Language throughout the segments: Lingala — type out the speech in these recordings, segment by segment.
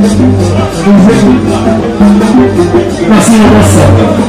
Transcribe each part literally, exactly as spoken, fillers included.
Merci, merci.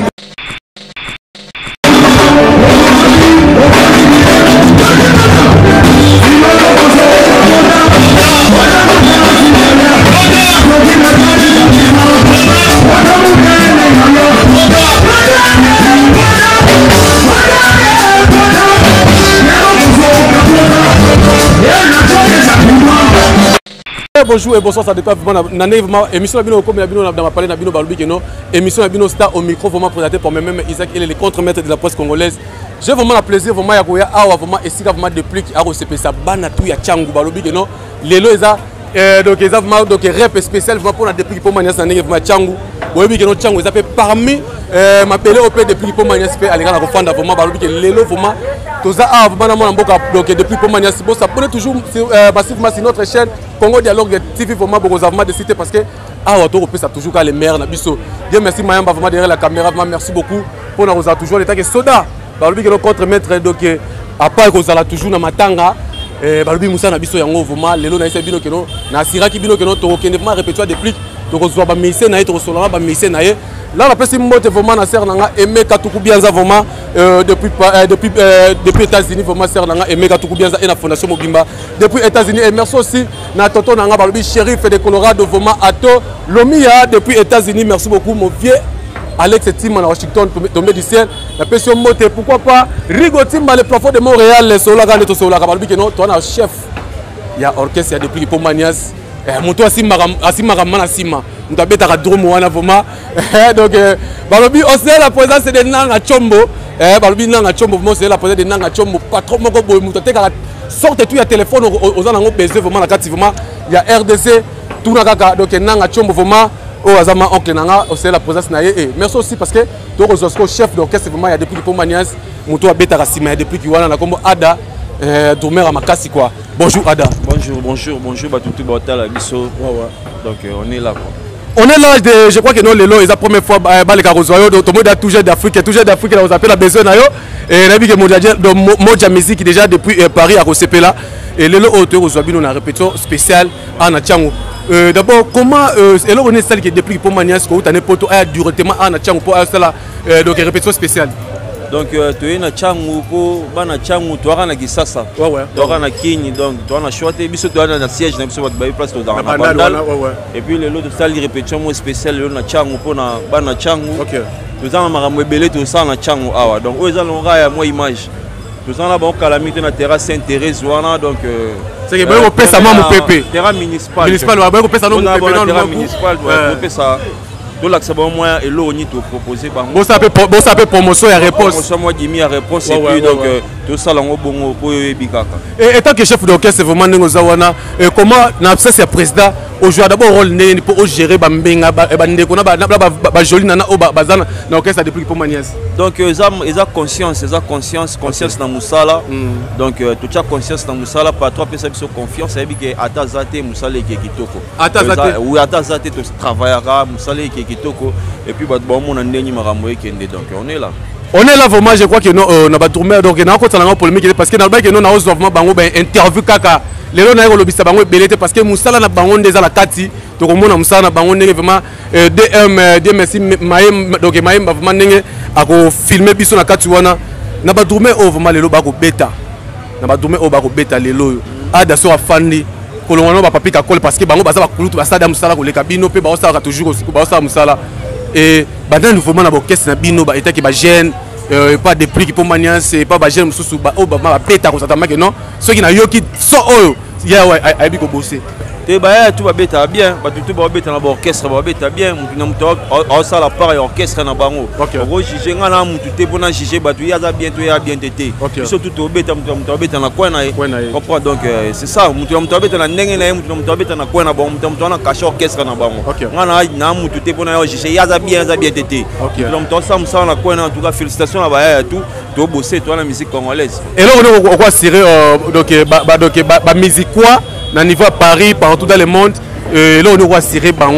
Bonjour et bonsoir, ça dépend vraiment. Émission comme dans ma palais Nabino Baloubi Keno, émission Nabino Star au micro, vraiment présenté par moi-même Isaac, il est le contre-maître de la presse congolaise. J'ai vraiment le plaisir, vraiment, à vraiment, et si vraiment depuis à recevoir ça, Banatou, ya Tchangou Baloubi Keno, les lois, donc ils ont donc rap spécial pour la depuis pour Manias Nané, vraiment Tchangou, oui, Keno Tchangou, ils appellent parmi ma pélé au pays depuis pour Manias fait, à l'égal à refonder vraiment Baloubi Keno, les lois, vraiment. Ah, donc depuis pour Manias, ça peut toujours massivement sur notre chaîne Congo Dialogue T V, vraiment beaucoup de citer parce que ah on peut ça toujours quand les maires Nabiso. Dieu merci Mayamba vraiment derrière la caméra, vraiment merci beaucoup pour nous avoir toujours l'état que soda. Balubi que contre maître donc à part que ça toujours na matanga eh Balubi Moussa Nabiso yango vraiment lelo na ese bino que non na sira ki bino que non to vraiment répétition de plus to ko ba message na to solana ba message na ye. Là, la personne mote vraiment na ser nanga aimé Katoukou Bianza vraiment depuis depuis depuis États-Unis vraiment ser nanga aimé Katoukou Bianza et la fondation Mobimba depuis États-Unis et merci aussi na tonton nanga Balubi shérif de Colorado vraiment Ato Lomia depuis États-Unis merci beaucoup mon vieux Alex Tim à Washington tombé du ciel la personne mote pourquoi pas Rigo Timba le plafond de Montréal Sola Gane to Sola Balubi que non toi na chef il y a orchestre il y a depuis pour Manias moto asima asima ramana sima nous avons fait drum wana vraiment donc balobi aussi la présence de nanga chombo eh balobi nanga chombo vraiment c'est la présence de nanga chombo patron moko boy muto te kala sorte tout ya téléphone aux anango besoin vraiment la carte vraiment il y a R D C tout na kaka donc nanga chombo vraiment au azama oncle nanga aussi la présence na ye merci aussi parce que to rezosko chef d'orchestre vraiment il y a depuis pour Manias muto abeta rasima depuis ki wana na kombo Ada euh dormer à Makasi quoi. Bonjour Ada. Bonjour, bonjour, bonjour Batutu Batal Bisso. Ouais ouais. Donc euh, on est là quoi. On est là, de, je crois que non, les lots, c'est la première fois que les Carozoyo, tout le monde a toujours d'Afrique, toujours d'Afrique, on appelle la besoin d'ailleurs. Et on a vu que Modja Musique déjà depuis Paris à Rosepe là. Et les lots, on a répétition spéciale à Natchango. D'abord, comment, et là on est celle qui est depuis pour Manias, qu'on a poto à directement à Natchango pour cela, donc répétition spéciale. Donc tu es na Tchangu pour bana Tchangu tu as na Kisasa ouais ouais tu as na Kini donc tu as na choité biso tu as na siège na biso ba place dans na Bandal et puis le lot de salle répétition spéciale le na Tchangu pour na bana Tchangu OK tu as makambo ebele tu ça na Tchangu awa donc eux allons ra moi image tu as là bon calamité na terrasse Sainte-Thérèse wana donc c'est que on peut ça mon pépé terrain municipal municipal on peut ça non pépé non terrain municipal on peut ça. Donc là, c'est bon moi et l'eau ni te proposer par bon ça peut bon ça peut promotion et réponse promotion moi Jimmy a réponse et puis donc tout ça là on bon pour bikaka et étant que chef d'orchestre c'est vraiment ngo zawana comment na ça c'est président au joueur d'abord rôle né pour gérer ba mbenga ba ndeko na ba ba joli nana o bazana na orchestre depuis pour Manias donc ils ont ils ont conscience ils ont conscience conscience dans Moussala donc tu as conscience dans Moussala pas trop personne sur confiance et que atazate Moussala qui kitoko atazate oui atazate tu travaillera Moussala qui kitoko et puis bah bon mon année ni marambo qui est donc on est là. On est là vraiment, je crois que nous on a pas tourné donc on a encore la polémique parce que dans le bac nous on a aussi vraiment bango ben interview kaka les gens na lobista bango belete parce que Moussala na bango déjà la kati donc on a Moussala na bango ndenge vraiment D M D M merci Mayem donc Mayem vraiment ndenge a ko filmer biso na kati wana na ba tourné vraiment les lo ba ko beta na ba tourné o ba ko beta les lo ada so afandi kolongana ba papi ka kole parce que bango baza ba kulutu ba sada Moussala ko le kabino pe ba osala toujours aussi ba osala Moussala et pendant le mouvement na orchestre na bino ba état qui ba jeune pas de prix pour Manias et pas ba jeune mususu ba o ba ba beta ko satama que non ceux qui na yoki so oyo ya ouais aibi ko bosser te ba tout va beta bien ba tout ba beta na orchestre ba beta bien na muto o ça la part orchestre na bango ko juger ngana mutu te bona juger ba tu ya za bien tu ya bien tété surtout to beta mutu mutu beta na quoi na comprend donc c'est ça mutu mutu beta na ndenge na mutu mutu beta na quoi na bon mutu mutu na caché orchestre na bango ngana na mutu te bona juger ya za bien za bien tété mutu ça musa na quoi na en tout cas félicitations là ba tout to bosser toi la musique congolaise et là on on quoi serrer donc ba donc ba musique quoi na niveau à Paris partout dans le monde et là on doit tirer bango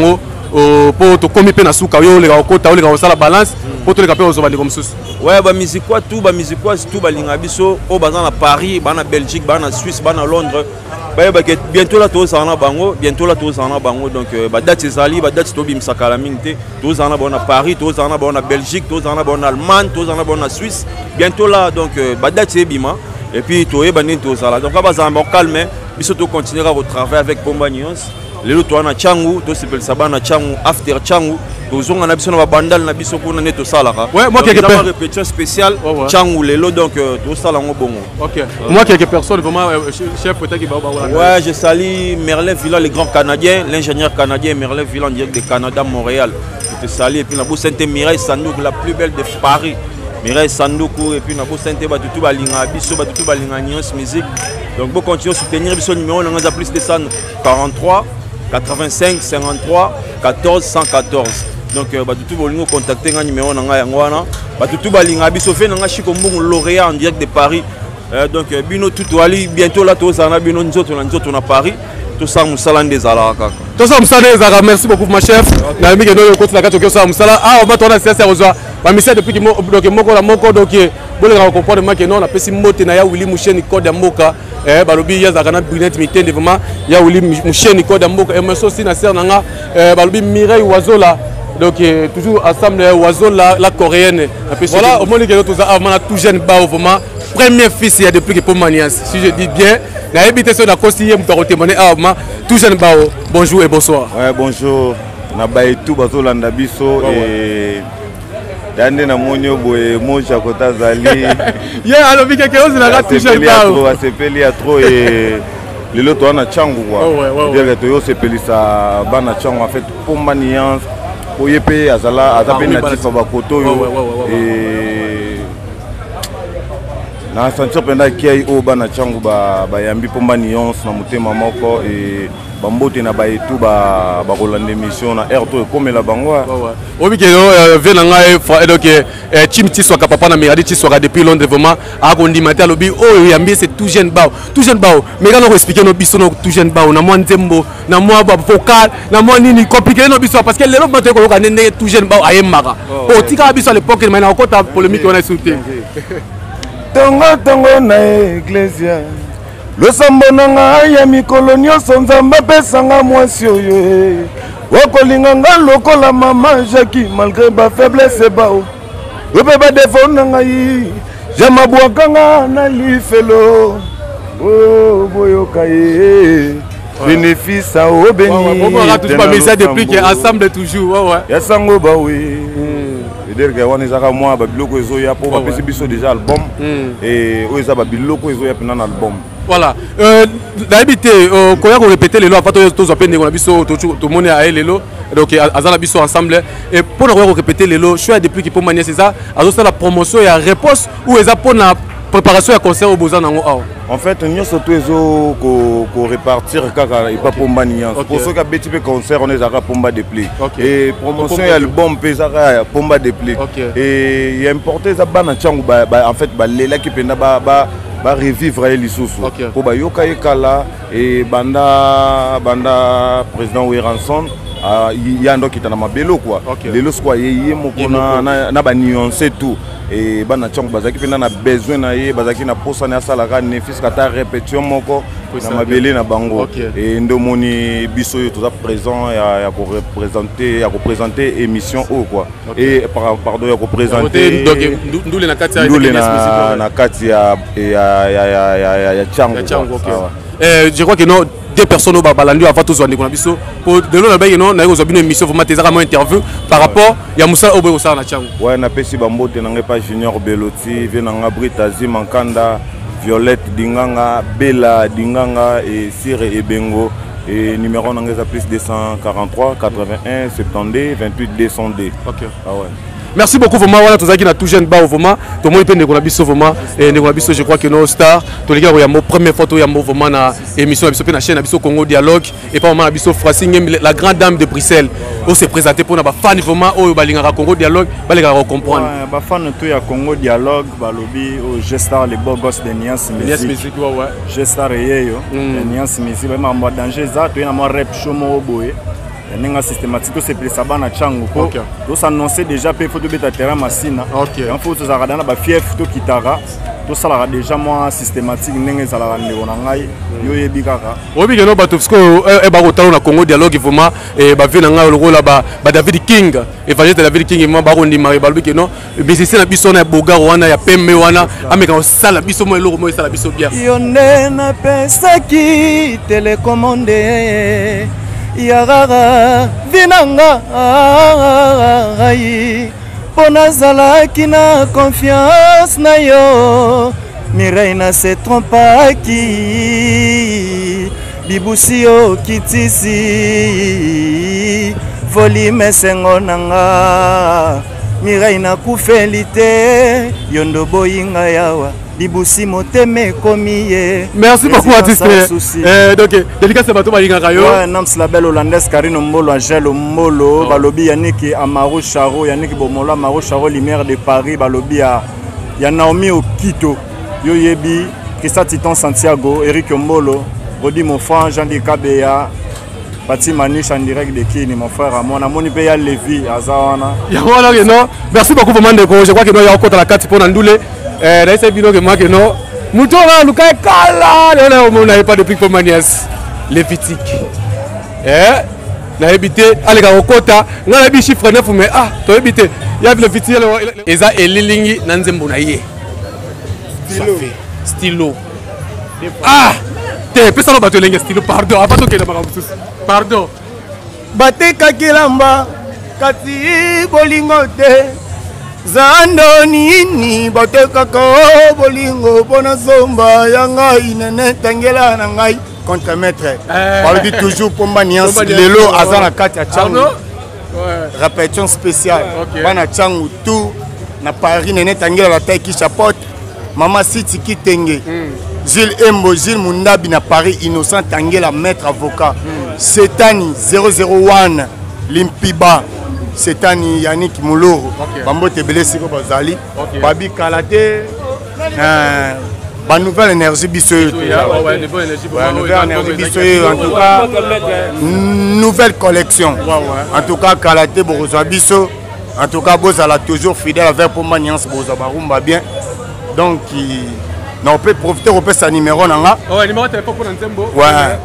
pour to komi pe na suka yo le kota le ka la balance pour to le ka pe ozo bandi comme sous. Ouais ba musique quoi tout ba musique quoi tout ba linga biso au bazan na Paris, ba na Belgique, ba na Suisse, ba na Londres. Ba ba bientôt là to ça na bango, bientôt là to ça na bango donc ba date ezali ba date to bim sakala mingte, to ça na ba na Paris, to ça na ba na Belgique, to ça na ba na Allemagne, to ça na ba na Suisse. Bientôt là donc ba date c'est bima et puis to e bandi to ça là. Donc ba za calme, biso to continuera au travail avec Pomba Nuance. Lelo to na Changu, to s'appelle Sabana Changu after Changu. Tous on a besoin de bandal na biso ko na neto sala ka. Ouais, moi quelque personne répétition spéciale Changu lelo donc tout ça là bon. OK. Moi quelques personnes vraiment chef peut-être qui va ouais, je salue Merlin Villan le grand canadien, l'ingénieur canadien Merlin Villan direct de Canada Montréal. Je te salue et puis na bo Sainte Mireille Sandouk la plus belle de Paris. Mireille Sandouk et puis na bo Sainte Batutu balinga biso Batutu balinga Nuance musique. Donc bon continuer soutenir biso numéro on a plus de cent quarante-trois quatre-vingt-cinq cinquante-trois quatorze cent quatorze. Donc euh, batutu bolingo contacter nga numéro na nga yango wana batutu balinga biso fe nga chiko mbongo lauréat en direct de Paris. Euh, donc euh, bino tout ali bientôt là to sana bino nzoto na nzoto na Paris to sa musala ndezala kaka to sa musala ndezala. Merci beaucoup ma chef na mi keno ko tsaka to sa musala ah on va tourner c'est sérieusement ba misa depuis que donc moko la moko donc bolinga comprendre ma que non na pesi mote na ya Willy Musheni code ya mboka eh balobi ya zakana brilliant mitende vraiment ya Willy Musheni code ya mboka et moi aussi na sœur nanga eh balobi Mireille Wazola. Donc toujours ensemble oiseau la, la coréenne. Voilà, au moins que nous avons tout jeune bas vraiment premier fils il y a depuis que Pomba Nuance. Si je dis bien, la habité sur la conseiller me témoigner ah tout jeune bas. Bonjour et bonsoir. Ouais, bonjour. Na baie tout bazo landa biso et dande na monyo boye moja kota zali. Yeah, alors bi quelque chose na tout jeune bas. C'est peli à trop et lelo to na Changu quoi. Dire que yo c'est peli ça bana Changu en fait Pomba Nuance. Oyepe azala azape natif bakoto yo et na sentir penda kiai o bana Changu ba bayambi Pomba Nuance na motema moko et bambote na baetu ba ba rolande mission na R to comme la bango obi kelo venanga e donc team ti soka papa na miradi ti soka depuis Londres vraiment a kondimata lobi o yambi c'est tout jeune bao tout jeune bao mais quand on expliquer no biso no tout jeune bao na moi nzembo na moi ba vocal na moi nini compliqué no biso parce que les autres ko ko ndenge tout jeune bao ayemaka o tika biso à l'époque mais na okota polémique on a sauté tongo tongo na iglesia losambo nanga ya mikolo nyonso nzambe apesanga mwasi oyo okolinga nga lokola mama Jackie malgré ba faiblesse bao ope badefo na ngai jamabwakanga na lifelo o boyoka ye bénéfice a obéni on va tous pas message depuis que ensemble toujours ouais ouais ya sango ba oui dire que on ezaka moi ba biloko ezo ya po ba pesi biso déjà album et o eza ba biloko ezo ya pena na album. Voilà. Euh, d'habitude, euh, quand on répète les lois, en fait, tous appellent les biso, tout le monde est à l'élo, donc azala biso ensemble. Et pour nous répéter les lois, choix depuis qu'il peut manier c'est ça, alors ça la promotion et la réponse ou les pour la préparation à concert au besoin dans en fait, nous surtout ezo ko répartir kaka et pas Pomba Nuance. Pour ceux qui ont petit concert, on est à Pomba de Play. Et promotion et album pesara Pomba de Play. Et il y a importé ça bana Changu en fait ba lela qui penda ba ba ba revivre les sous pour ba yoka ekala et banda banda président Weranson il y a un qui est dans ma bélo quoi les lots quoi yé mokona na na ba nuancer tout et bana Changu bazaki penda na besoin na ye bazaki na posa na sala ka nefis kata répétition moko na mabele na bango et ndomoni biso yo tout présent ya ya ko représenter ya ko présenter émission o quoi et pardon ya ko présenter donc ndule na kati ya ndule na na kati ya ya ya ya ya Changu euh je crois que non deux personnes au babalandi avant tous on a biso pour de l'eau là-bas non na yo une émission vraiment tes mo interview par rapport ya Moussa Obe au na Changu ouais na pesi bambote na ngepa Junior Beloti venanga Britazi Mankanda Violette Dinganga Bella Dinganga et Sire Ebengo et numéro na ngeza plus deux cent quarante-trois quatre-vingt-un soixante-douze vingt-huit deux cent deux. OK ah ouais. Merci beaucoup vraiment voilà tous qui na tout jeune ba vraiment tout monde peut ndeko biso vraiment et ndeko biso je crois que nos stars tous les gars ya mo première photo ya mo vraiment na émission biso pe na chaîne biso Congo Dialogue et pas vraiment biso Frasing la grande dame de Bruxelles on s'est présenté pour na ba fan vraiment au balinga Congo Dialogue balinga comprendre ba fan tout ya Congo Dialogue balobi au Gestar les beaux gosses de Nuance musique ouais ouais Gestar yeyo Nuance musique vraiment moi danger ça tu na mo rap show mo boye Nenga systématique to c'est ça bana chango po. To s'annoncer déjà pe faut de beta terrain masina. OK. En faut to za radana ba fief to kitara. To sala déjà moi systématique nenga za la ndeko na ngai yo yebi kaka. Obi keno batofsko e ba kotalo na Congo dialogue vraiment e ba vena ngai lo la ba ba David King, évangéliste David King mo ba rondi mari ba lobi keno musicien na biso na boga wana ya pembe wana ameka sala biso mo eloko mo sala biso bien. Yo na pesa ki télécommandé Yarara vinanga ai pona zala kina confiance na yo Mireille na se trompa ki bibusi yo kitisi volume sengo nanga Mireille na kufelite yondo boyinga yawa Bibusi moteme komiye. Merci beaucoup artiste. Euh donc dédicace bato balinga kayo. Ouais, Nams la belle hollandaise Karine Mbolo, Angel Mbolo, balobi Yannick Amaro Charo, Yannick Bomola, Amaro Charo Lumière de Paris, balobi ya ya Naomi Okito, yo yebi, Christa Titan Santiago, Eric Mbolo, Rodi mon frère Jean-Di Kabeya. Bati Manish en direct de Kini, mon frère à moi. Namoni Peya Levi, Azawana. Non, merci beaucoup pour Mandeko. Je crois que nous avons encore la carte pour Nandoulé. Euh, là, c'est bien que moi que non. Mouton là, nous caille kala. Là, on n'avait pas de prix pour Manias. Lévitique. Eh, n'a habité. Allez, gars, au quota. On a habité chiffre neuf, mais ah, tu as habité. Il y a le Lévitique. Et ça, et Lilingi, Nanzembonaye. Stylo. Stylo. Ah! Pesa no bato lenga stilo pardon abato ke na makambo pardon bate kakilamba kati bolingo te zando nini bate kako bolingo bona zomba yanga inene tangela na ngai contre maître on dit toujours pomba niance lelo azana kati ya changu répétition spéciale bana changu tout na Paris nene tangela la taille qui chapote mama siti kitenge Gilles Embo, Gilles Mundabi na Paris, Innocent Tangela, maître avocat. Mm. Setani zéro zéro un, Limpiba. Setani Yannick Mouloro. Okay. Bambo Tebele Siko Bazali. Okay. Babi Kalate. Euh, ba nouvelle énergie bissoye. Nouvelle énergie bissoye. En tout cas, nouvelle collection. Ouais, ouais. En tout cas, Kalate Boroza Bisso. En tout cas, Bozala toujours fidèle avec Pomba Niance Boza Barumba bien. Donc, il... Non, on peut profiter, on peut sa numéro nanga. Ouais, numéro de téléphone pour Nzembo. Ouais.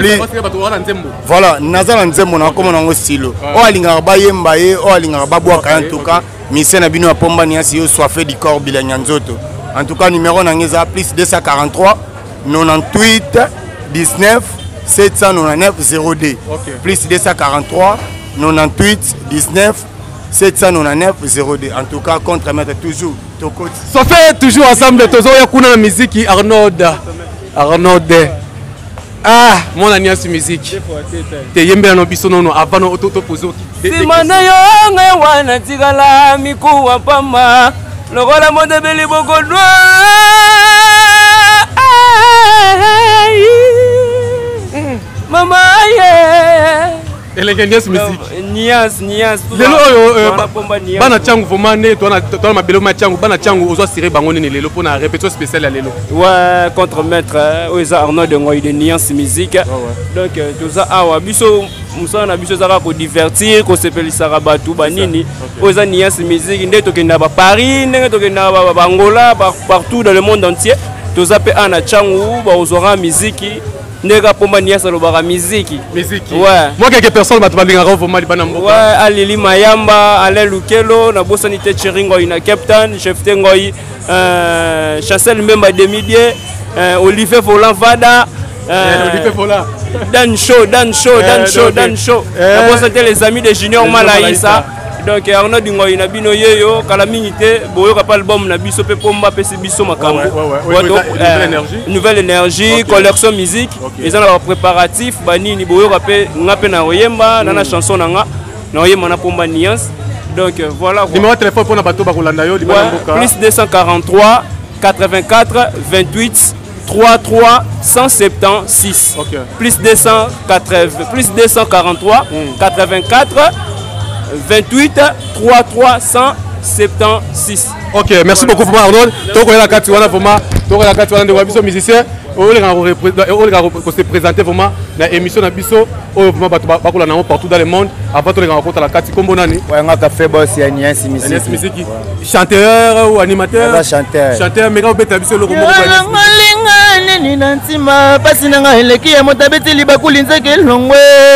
Voilà, Nazal Nzembo na comme on a style. Oh alinga ba yemba ye, oh alinga ba boaka en tout cas, mission na bino pomba niasi yo soit fait du corps bilanyanzoto. En tout cas, numéro nanga plus deux cent quarante-trois quatre-vingt-huit dix-neuf sept cent quatre-vingt-dix-neuf zéro deux. Plus deux cent quarante-trois quatre-vingt-huit dix-neuf sept cent quatre-vingt-dix-neuf zéro deux. En tout cas, contre mettre toujours. Ça fait toujours ensemble. Tozo ya kuna musique Arnaud. Arnaud. Ah, mon alliance musique. Te yembe no biso no avant no to pozo. Simana yo nga wana tigala miku wa pamba. Lokola monde beli boko dwa. Mama yeah. Elegance musique. Nias, nias. Lelo oyo bana changu vomane tona tona mabelo ma changu bana changu ozo siré bango ni lelo pona répétition spéciale à lelo. Ouais, contre maître oza Arnaud de Ngoy de Nias musique. Donc tout ça awa biso musa na biso zaka ko divertir ko sepelisaka batu banini. Oza Nias musique ndeto kenda ba Paris, ndeto kenda ba Angola, partout dans le monde entier. Tout ça pe ana changu ba ozora musique. Nega pomba niasa lo bara musique. Musique. Ouais. Moi quelques personnes bat balinga ro voma libana mboka. Ouais, Alili Mayamba, Ale Lukelo, na bosanité Chiringo ina Captain, chef Tengoy, euh Chancel Memba Demidier, euh Olivier Volan Vada, euh Olivier Volan. Dan Show, Dan Show, Dan Show, Dan Show. Na bosanité les amis de Junior Malaïsa. Donc Arnaud Dingoy na bino yeyo kala minité boyo ka album na biso pe pomba pe biso makambo. Nouvelle énergie. Nouvelle énergie, collection musique. Ils ont leur préparatif banini boyo ka pe ngape na oyemba na na chanson nanga na oyemba na pomba niance. Donc voilà. Numéro de téléphone pour na bato ba kolanda yo libana mboka. Plus deux cent quarante-trois quatre-vingt-quatre vingt-huit trente-trois cent soixante-seize. Okay. Plus deux cent quatre-vingts plus deux cent quarante-trois quatre-vingt-quatre vingt-huit trente-trois cent soixante-seize. Ok, merci beaucoup pour Arnaud. Donc on est la carte wana vraiment, donc on est la carte wana de wabiso musicien. on se présenter vraiment la émission na biso vraiment bakola na partout dans le monde avant to les rencontres la kati kombo nani ouais nga café boss ya Nias Misiki Nias Misiki chanteur ou animateur chanteur chanteur mais quand beta biso loko moko ngalinga nini nantima pasi na nga eleki ya motabeti libakuli nzeke longwe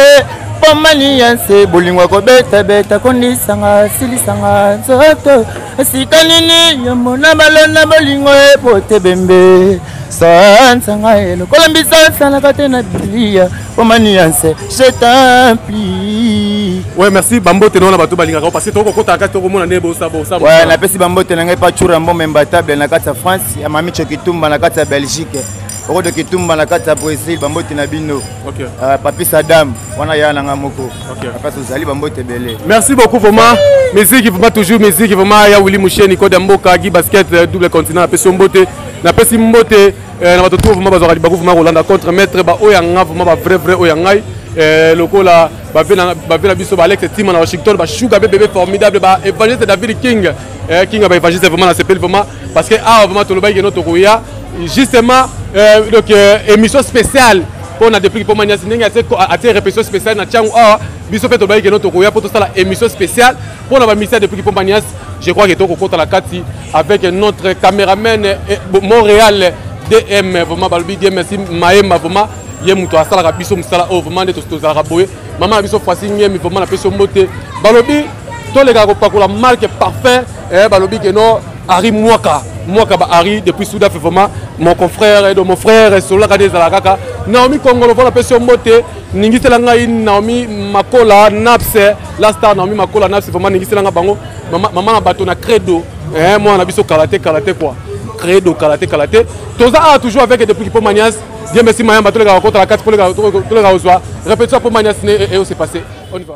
pomani yanse bolingwa ko beta beta kondisanga silisanga nzoto sika nini yomona balona bolingo epote bembe sansanga elo kolambisa sana katena bilia pomani yanse je t'en prie. Ouais merci bambote non na bato balinga ko parce que toko kota kati toko mona nebo sabo sabo ouais na pesi bambote na ngai pa chura mbombe mbatable na kati ya France ya mami Chokitumba na kati ya Belgique oko de Kitumba na kati ya Brésil bambote na bino. OK. Euh papi Saddam wana ya na ngamoko. OK. Papa Sozali bambote belé. Merci beaucoup vraiment. Musique vraiment toujours musique vraiment ya Willy Moucheni Code Mboka Guy Basket double continent na pesi mbote na pesi mbote na bato tout vraiment bazali baku vraiment Rolanda contre maître ba oyanga vraiment ba vrai vrai oyangai lokola ba vena ba vena biso ba Alex Tima na Washington ba Sugar bébé formidable ba Evangeliste David King King ba Evangeliste vraiment na s'appelle vraiment parce que ah vraiment to le bail notre koya justement donc émission spéciale pour a depuis pour Manias Ninga a été répétition spéciale na Tchang ah biso fait to bail notre koya pour tout ça la émission spéciale pour la mystère depuis pour Manias je crois que toko kota la kati avec notre caméraman Montréal D M vraiment balbi D M merci Maema vraiment yé muto asala ka biso musala o vraiment de to za boye maman biso fasi nyemi vraiment na peso moté balobi to les gars ko pakola marque parfait eh balobi que non Ari Mwaka Mwaka ba Ari depuis Souda fait vraiment mon confrère et de mon frère Sola Kadeza la kaka Naomi Kongolo voilà peso moté ningisela ngai Naomi Makola Napse la star Naomi Makola Napse vraiment ningisela nga bango maman maman bato na credo eh moi na biso karaté karaté quoi credo karaté karaté toza a toujours avec depuis pour Manias Dieu merci Mayamba tous les gars contre la carte pour les gars tous les gars aux répétition pour Manias et où c'est passé on y va.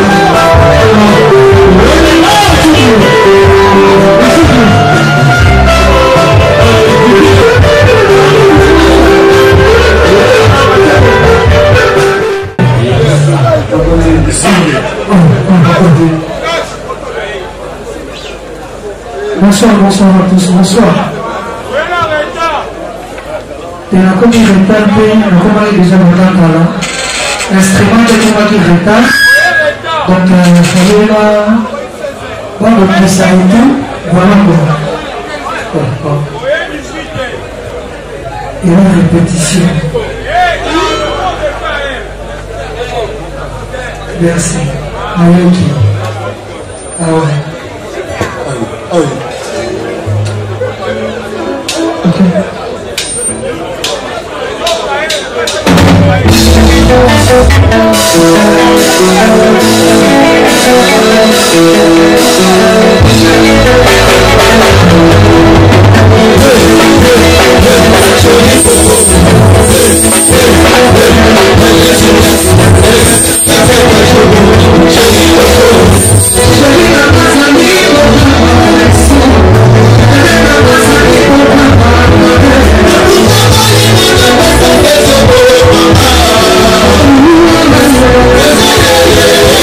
Bonsoir, bonsoir à tous, bonsoir. Et la commune retard, la commune déjà dans là. L'instrument de la commune retard. Donc, il faut là. Bon, donc, ça a été. Voilà quoi. Et la répétition. Merci. Ayoki. Ah ouais. Ah oui. Ok. Yeah.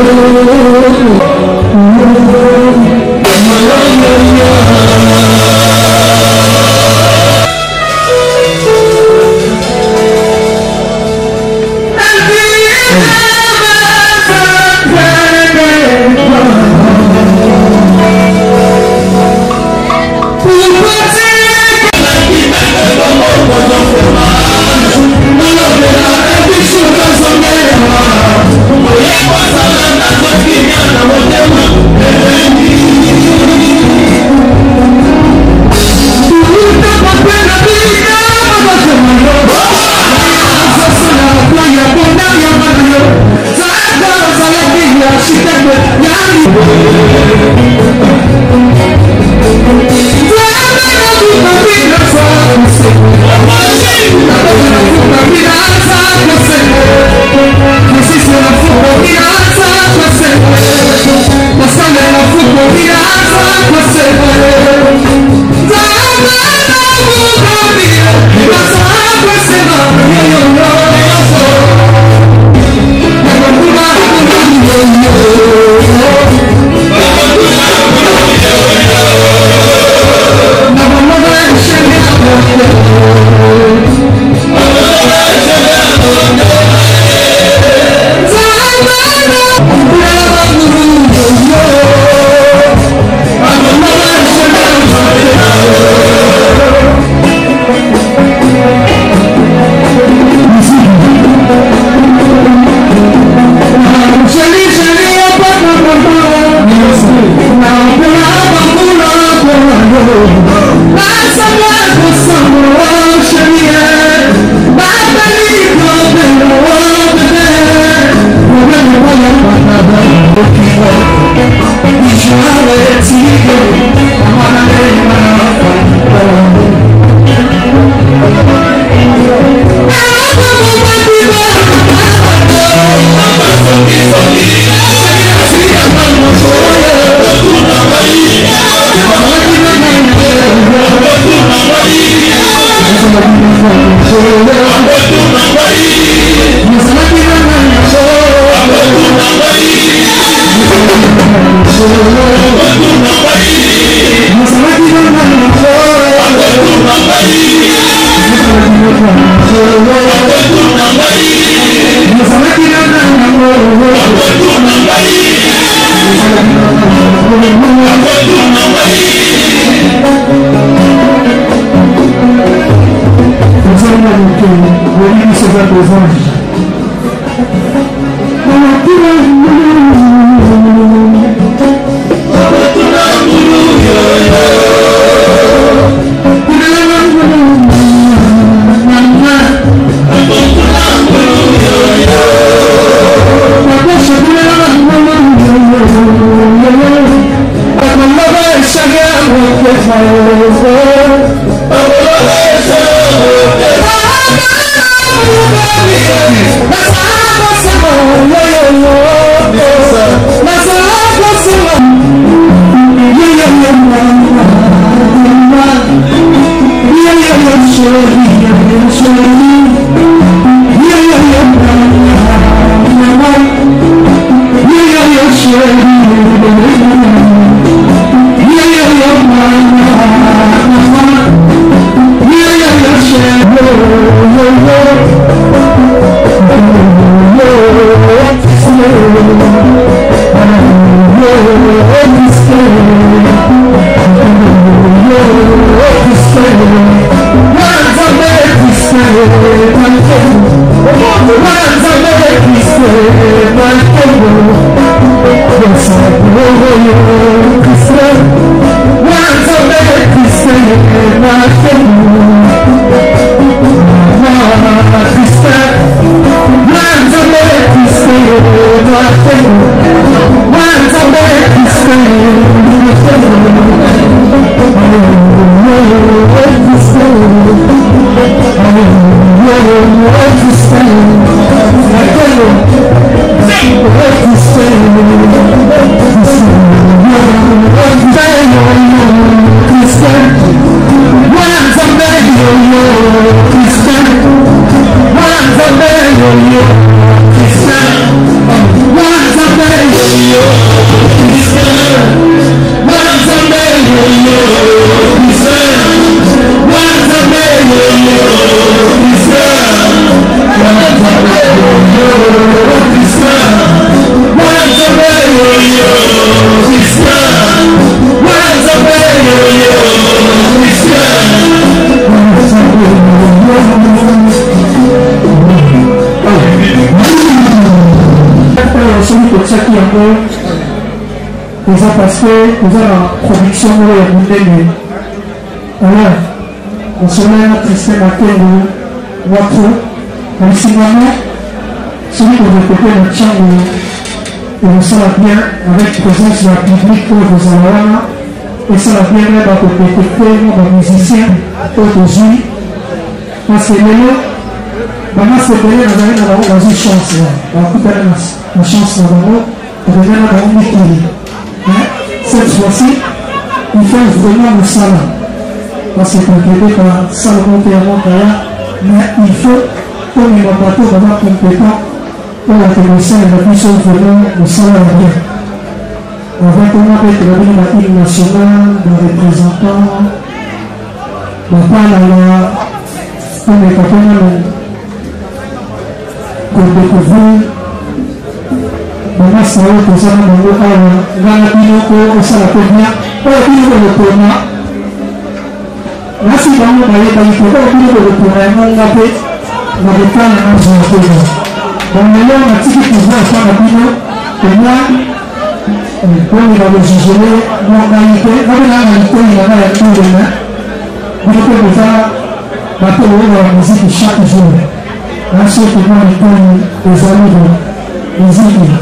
One parce que nous avons la production de la Moundéné. Alors, on se met à Tristan Makengo, Wato, mais finalement, celui qu'on veut côté de Tchango, et on s'en va bien avec présence de la public pour vous avoir, et ça va bien même à côté de nos musiciens, aujourd'hui, parce que les maman c'est bien, on a dans une chance, on a coupé la chance dans le mot, on revient dans une équilibre. Cette fois-ci, il faut vraiment le salon. Parce que complété par Salomon Théamon Kaya, mais il faut, comme il va bateau vraiment compétent, pour la technicien et la puissance vraiment le salon à bien. On va comment être la ville nationale, le représentant, la parole à la, comme les compagnons, pour découvrir. Mama sawo kozana bango awa ngana binoko osala penia oyo biloko lokona nasi bango bayeba iko oyo biloko lokona yango nga mpe na botala na zoatena bamelo natiki pouvoir efanga bino ena oyo balojugele mongai te babelanga litoi nanga ya tolena bino mpe boza bato oyo bala muziki chaque jour nasi otema litoi ezali bo muziki.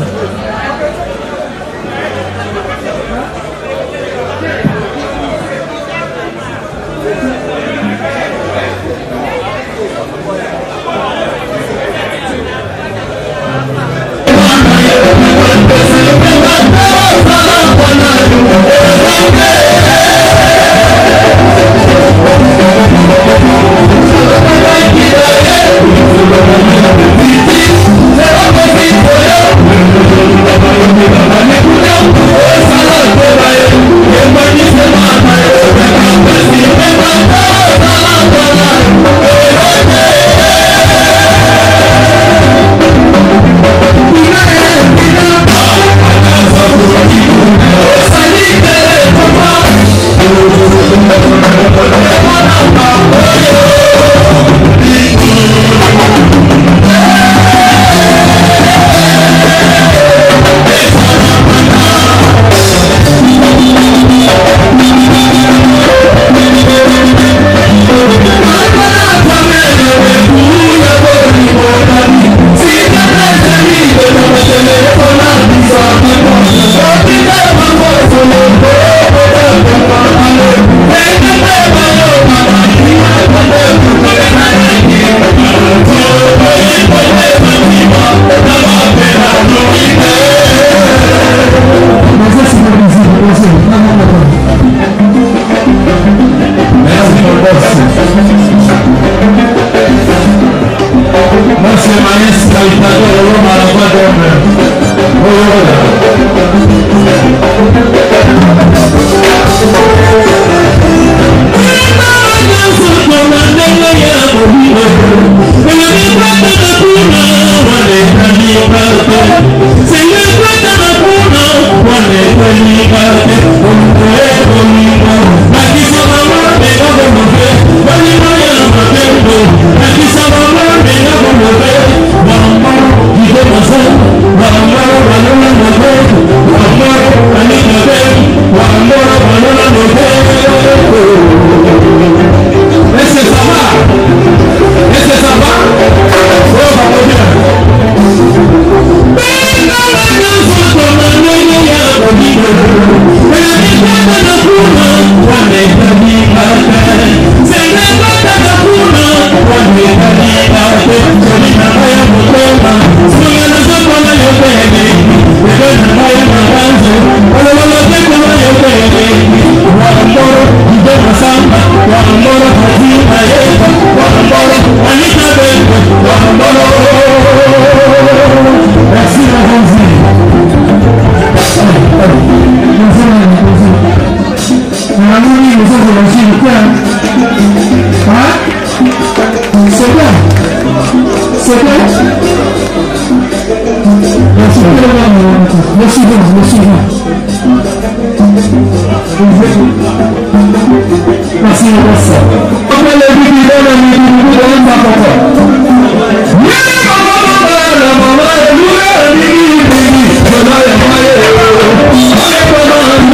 Merci.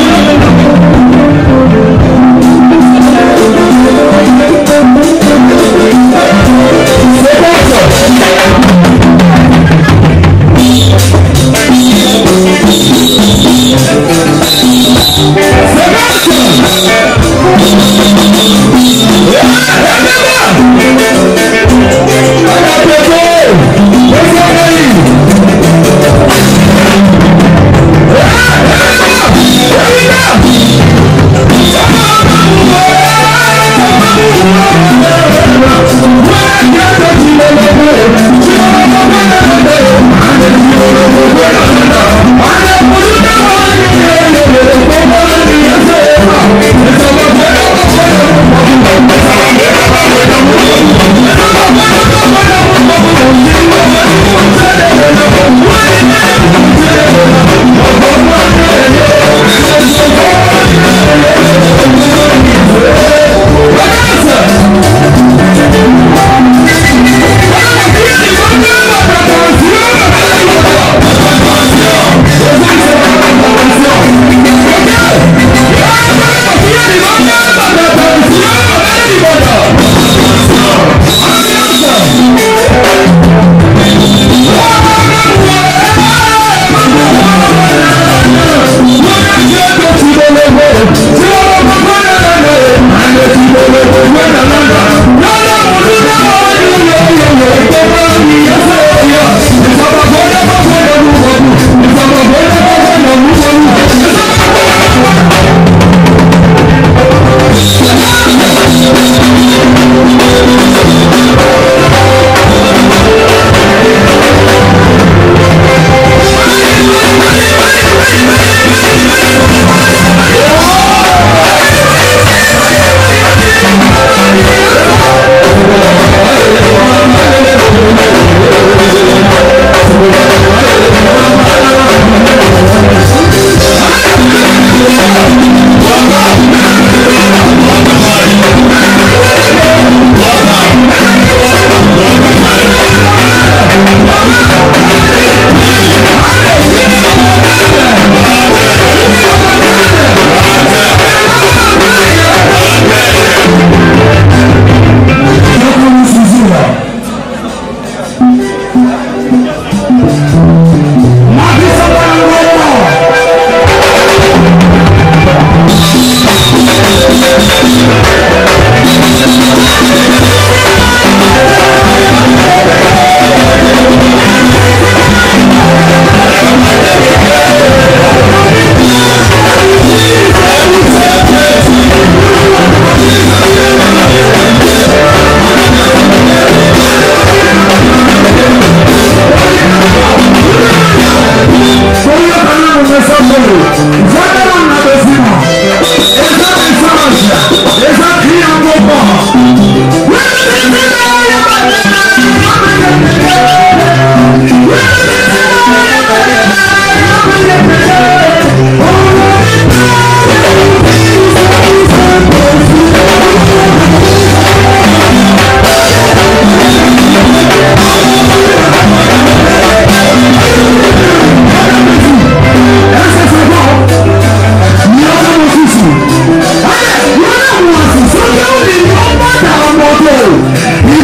Yeah.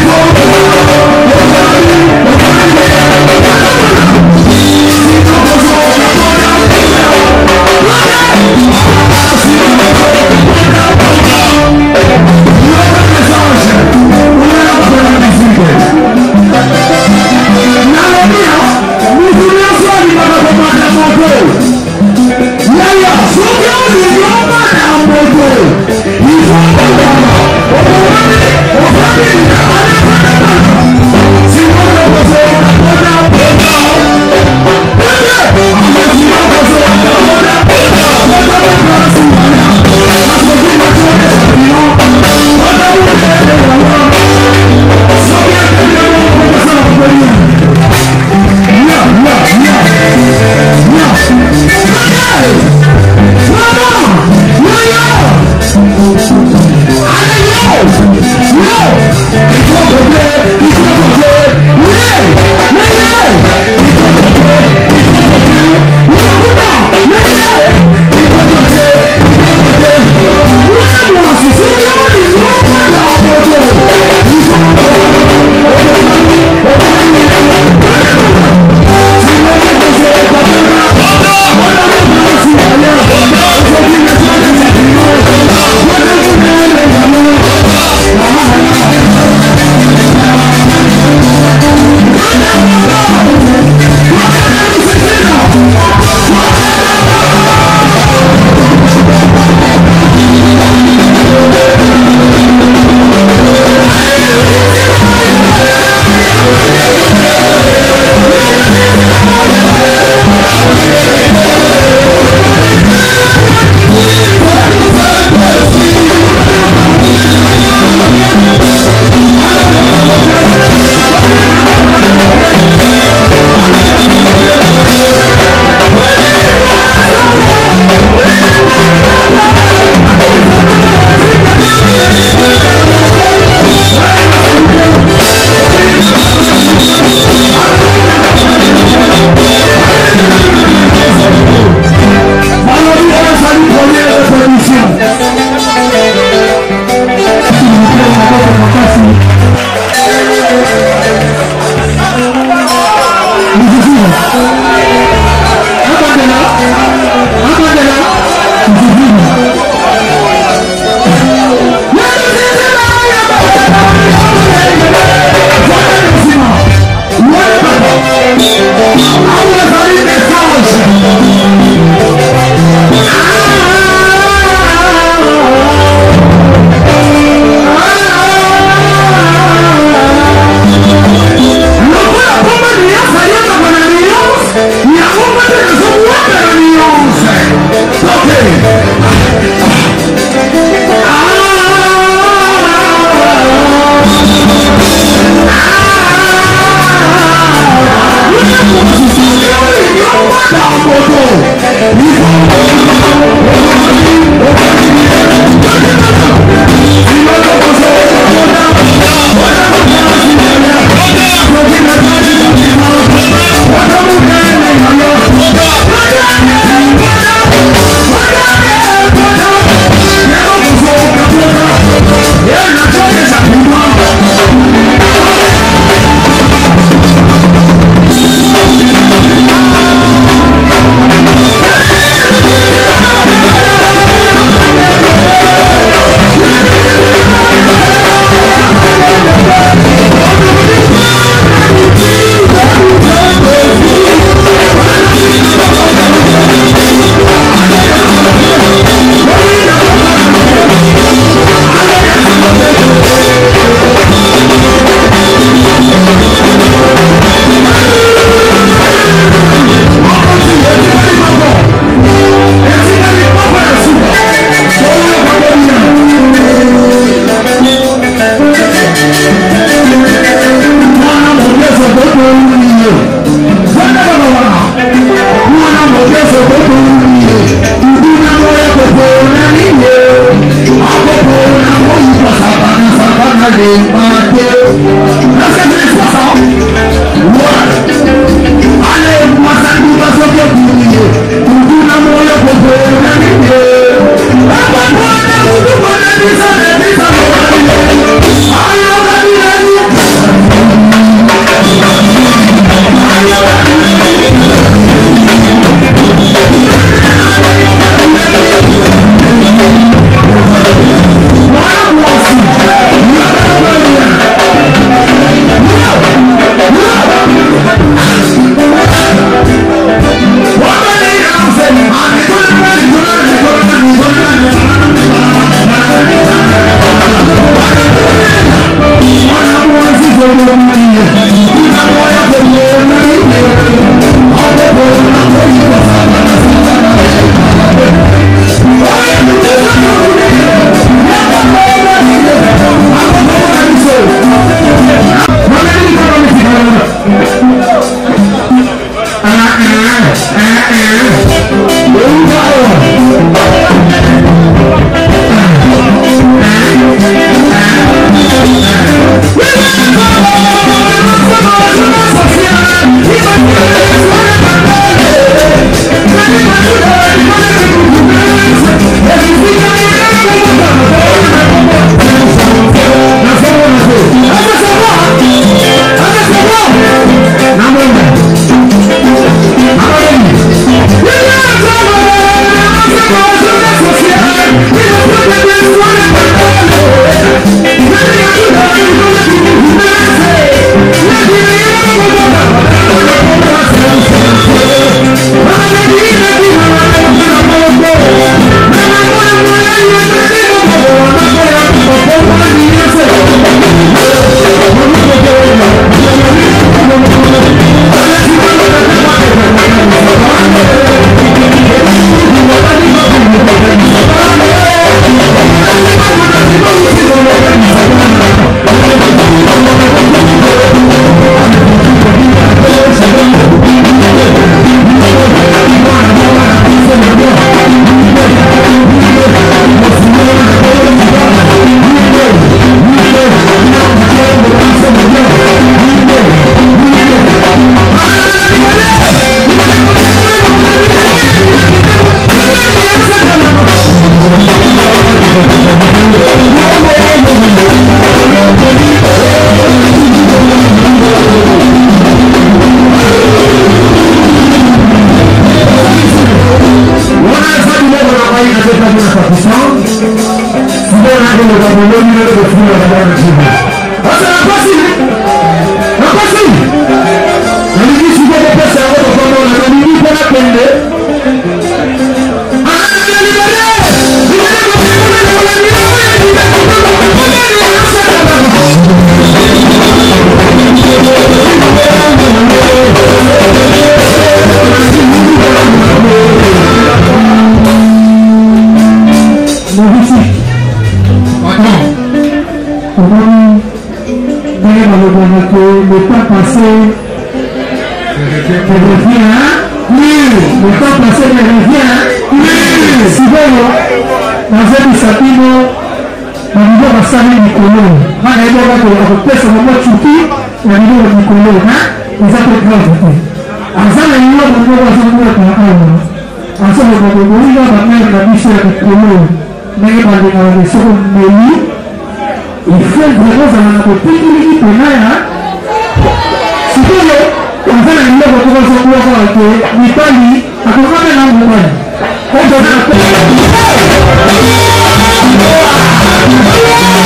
Hey!